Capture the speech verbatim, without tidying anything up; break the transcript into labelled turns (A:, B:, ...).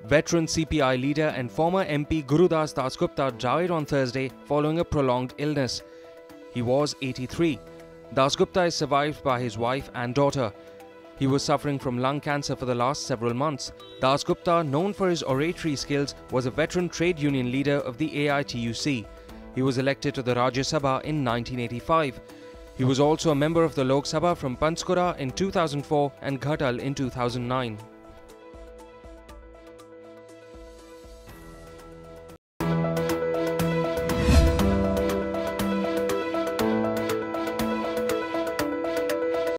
A: Veteran C P I leader and former M P Gurudas Dasgupta died on Thursday following a prolonged illness. He was eighty-three. Dasgupta is survived by his wife and daughter. He was suffering from lung cancer for the last several months. Dasgupta, known for his oratory skills, was a veteran trade union leader of the A I T U C. He was elected to the Rajya Sabha in nineteen eighty-five. He was also a member of the Lok Sabha from Panskura in two thousand four and Ghatal in two thousand nine.